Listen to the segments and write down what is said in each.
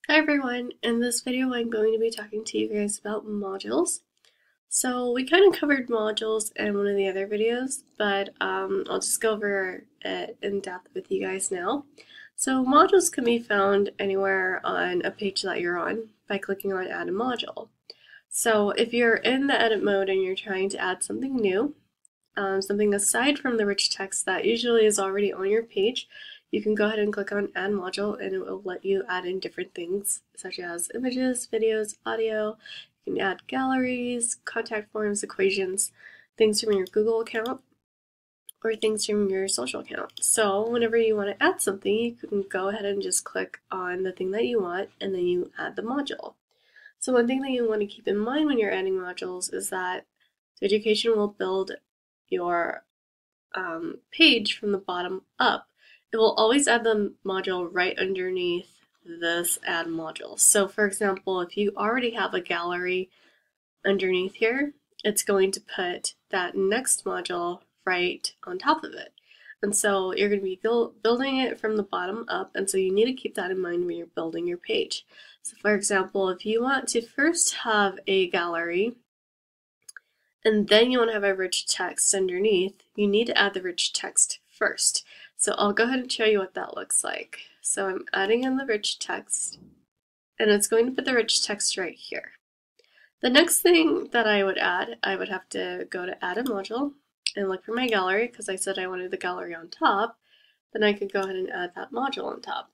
Hi everyone, in this video I'm going to be talking to you guys about modules. So we kind of covered modules in one of the other videos, but I'll just go over it in depth with you guys now. So modules can be found anywhere on a page that you're on by clicking on Add a Module. So if you're in the edit mode and you're trying to add something new, something aside from the rich text that usually is already on your page, you can go ahead and click on Add Module and it will let you add in different things such as images, videos, audio. You can add galleries, contact forms, equations, things from your Google account, or things from your social account. So whenever you want to add something, you can go ahead and just click on the thing that you want and then you add the module. So one thing that you want to keep in mind when you're adding modules is that Digication will build your page from the bottom up. It will always add the module right underneath this add module. So for example, if you already have a gallery underneath here, it's going to put that next module right on top of it. And so you're going to be building it from the bottom up, and so you need to keep that in mind when you're building your page. So for example, if you want to first have a gallery and then you want to have a rich text underneath, you need to add the rich text first. So I'll go ahead and show you what that looks like. So I'm adding in the rich text, and it's going to put the rich text right here. The next thing that I would add, I would have to go to Add a Module and look for my gallery, because I said I wanted the gallery on top. Then I could go ahead and add that module on top.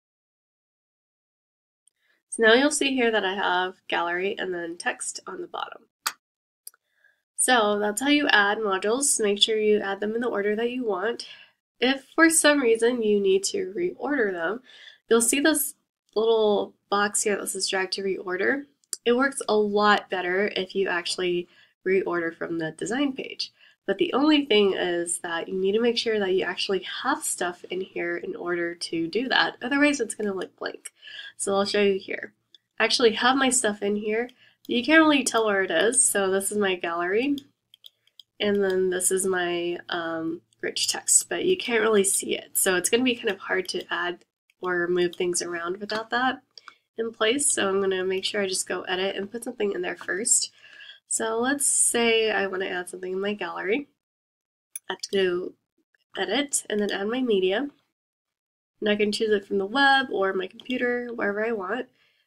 So now you'll see here that I have gallery and then text on the bottom. So that's how you add modules. Make sure you add them in the order that you want. If for some reason you need to reorder them, you'll see this little box here that says drag to reorder. It works a lot better if you actually reorder from the design page. But the only thing is that you need to make sure that you actually have stuff in here in order to do that. Otherwise it's going to look blank. So I'll show you here. I actually have my stuff in here. You can't really tell where it is. So this is my gallery. And then this is my rich text, but you can't really see it. So it's going to be kind of hard to add or move things around without that in place. So I'm going to make sure I just go edit and put something in there first. So let's say I want to add something in my gallery. I have to go edit and then add my media. And I can choose it from the web or my computer, wherever I want.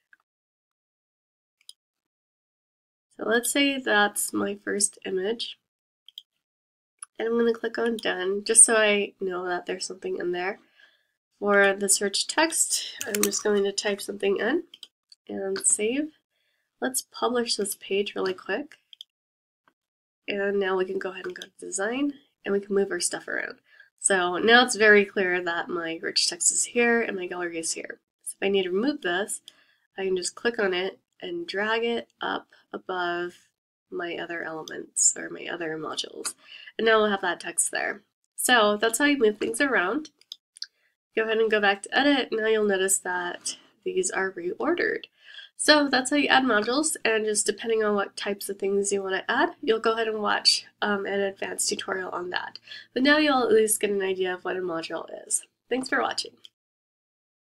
So let's say that's my first image. And I'm going to click on done just so I know that there's something in there. For the search text, I'm just going to type something in and save. Let's publish this page really quick. And now we can go ahead and go to design and we can move our stuff around. So now it's very clear that my rich text is here and my gallery is here. So if I need to remove this, I can just click on it and drag it up above my other elements or my other modules. And now we'll have that text there. So that's how you move things around. Go ahead and go back to edit. Now you'll notice that these are reordered. So that's how you add modules, and just depending on what types of things you want to add, you'll go ahead and watch an advanced tutorial on that. But now you'll at least get an idea of what a module is. Thanks for watching.